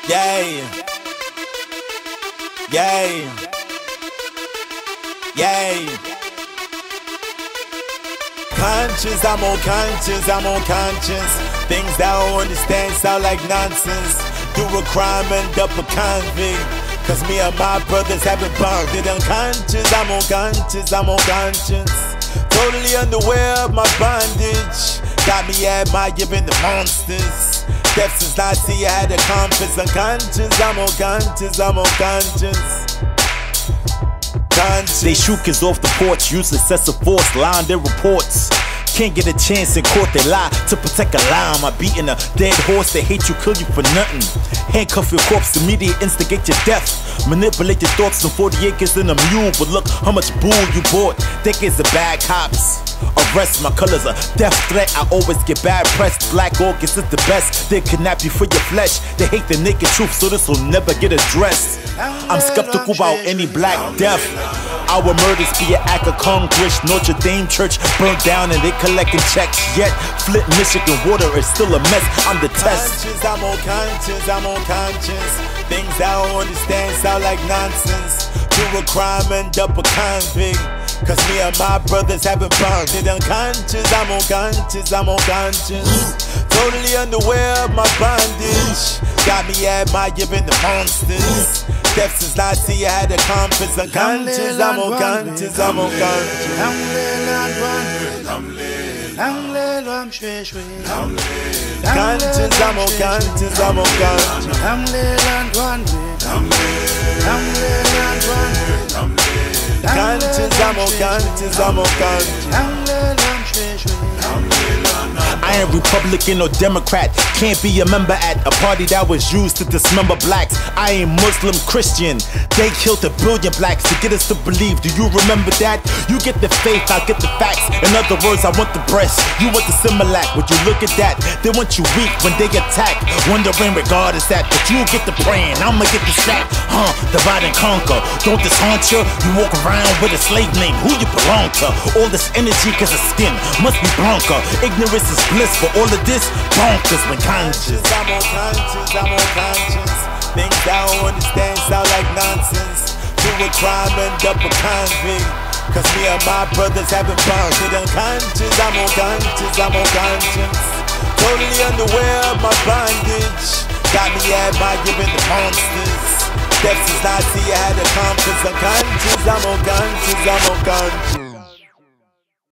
Yeah. Yeah. Yeah. Conscious, I'm on conscience, I'm on conscience. Things that I don't understand sound like nonsense. Do a crime, end up a convict. Cause me and my brothers haven't bonded. Unconscious, I'm on conscience, I'm on conscience. Totally unaware of my bondage. Got me admiring the monsters. Deaf since I see I had a compass. Unconscious, I'm on conscience, I'm on conscience. They shoot us off the porch, use excessive force, lying their reports. Can't get a chance in court, they lie to protect a lie. I'm beating a dead horse, they hate you, kill you for nothing. Handcuff your corpse, immediate instigate your death. Manipulate your thoughts on 40 acres in a mule. But look how much bull you bought. Decades of bad cops. Arrest, my colors a death threat. I always get bad press. Black orchids is the best. They kidnap you for your flesh. They hate the naked truth, so this will never get addressed. I'm skeptical about any black death. Our murders be an act of Congress. Notre Dame Church burned down and they collecting checks. Yet Flint, Michigan water is still a mess. I'm the test. I'm on conscience, I'm on conscience. Things I don't understand sound like nonsense. Do a crime, end up a convict. Cause me and my brothers haven't bonded. Unconscious, I'm on conscience, I'm on conscience. Totally unaware of my bondage. Got me admiring the monsters. Deaf since I see I had a compass. Unconscious, I'm on conscience, I'm on conscience. Conscience, I'm on conscience, I'm on conscience. Conscience, I'm on conscience, I'm on conscience. I ain't Republican or Democrat. Can't be a member at a party that was used to dismember blacks. I ain't Muslim, Christian. They killed 1 billion blacks to get us to believe. Do you remember that? You get the faith, I get the facts. In other words, I want the breast, you want the Similac. Would you look at that? They want you weak when they attack. Wondering where God is at, but you get the praying. I'ma get the sack. Divide and conquer. Don't this haunt you? You walk around with a slave name. Who you belong to? All this energy cause of skin must be bronca. Ignorance is bliss, for all of this bonkers when conscious. I'm on conscience, I'm on conscience. Things I don't understand sound like nonsense. Do a crime, end up a convict. Cause me and my brothers haven't bonded. Unconscious, I'm on conscience, I'm on conscience. Totally unaware of my bondage. Got me admiring the monsters. Deaf since I see I had a compass. Unconscious, I'm on conscience, I'm on conscience.